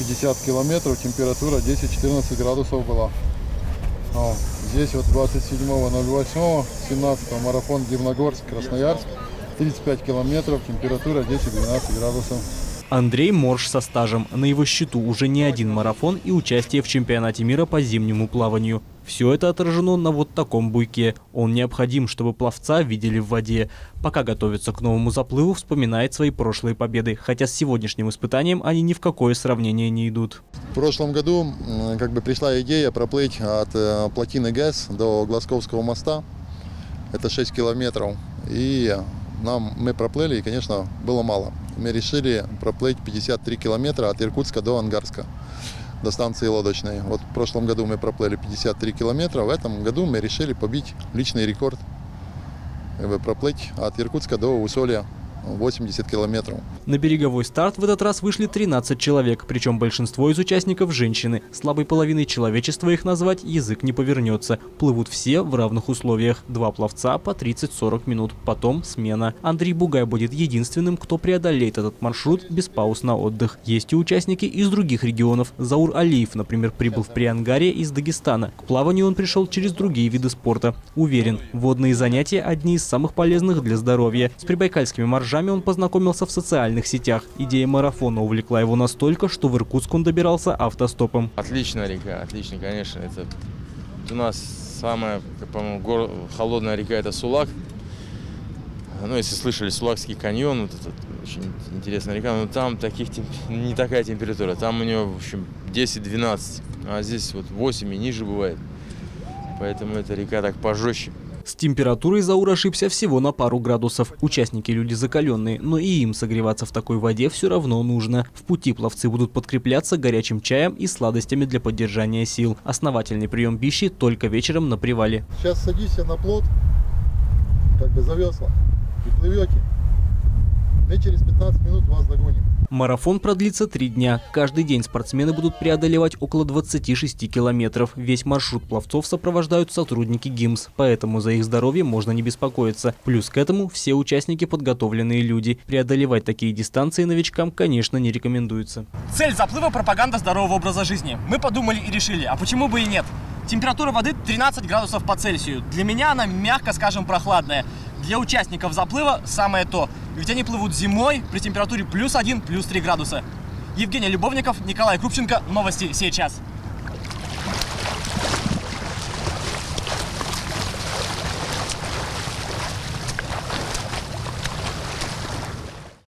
50 километров, температура 10-14 градусов была. Здесь вот 27.08, 17 марафон Дивногорск, Красноярск, 35 километров, температура 10-12 градусов. Андрей Морж со стажем. На его счету уже не один марафон и участие в чемпионате мира по зимнему плаванию. Все это отражено на вот таком буйке. Он необходим, чтобы пловца видели в воде. Пока готовится к новому заплыву, вспоминает свои прошлые победы. Хотя с сегодняшним испытанием они ни в какое сравнение не идут. В прошлом году пришла идея проплыть от плотины ГЭС до Глазковского моста. Это 6 километров. И мы проплыли, и, конечно, было мало. Мы решили проплыть 53 километра от Иркутска до Ангарска, до станции лодочной. Вот в прошлом году мы проплыли 53 километра, в этом году мы решили побить личный рекорд. Проплыть от Иркутска до Усолья 80 километров. На береговой старт в этот раз вышли 13 человек, причем большинство из участников – женщины. Слабой половиной человечества их назвать язык не повернется. Плывут все в равных условиях. 2 пловца по 30-40 минут, потом смена. Андрей Бугай будет единственным, кто преодолеет этот маршрут без пауз на отдых. Есть и участники из других регионов. Заур Алиев, например, прибыл в Приангарье из Дагестана. К плаванию он пришел через другие виды спорта. Уверен, водные занятия – одни из самых полезных для здоровья. С прибайкальскими моржами он познакомился в социальных сетях. Идея марафона увлекла его настолько, что в Иркутск он добирался автостопом. Отличная река, отлично, конечно. Это у нас самая, по-моему, холодная река – это Сулак. Ну, если слышали, Сулакский каньон, вот это очень интересная река, но там не такая температура. Там у нее, в общем, 10-12, а здесь вот 8 и ниже бывает. Поэтому эта река так пожестче. С температурой Заур ошибся всего на пару градусов. Участники люди закаленные, но и им согреваться в такой воде все равно нужно. В пути пловцы будут подкрепляться горячим чаем и сладостями для поддержания сил. Основательный прием пищи только вечером на привале. Сейчас садишься на плот, за весла, и плывете. Мы через 15 минут вас догоним. Марафон продлится 3 дня. Каждый день спортсмены будут преодолевать около 26 километров. Весь маршрут пловцов сопровождают сотрудники ГИМС, поэтому за их здоровье можно не беспокоиться. Плюс к этому все участники подготовленные люди. Преодолевать такие дистанции новичкам, конечно, не рекомендуется. Цель заплыва – пропаганда здорового образа жизни. Мы подумали и решили, а почему бы и нет? Температура воды 13 градусов по Цельсию. Для меня она, мягко скажем, прохладная. Для участников заплыва самое то. Ведь они плывут зимой при температуре +1, +3 градуса. Евгений Любовников, Николай Крупченко. Новости сейчас.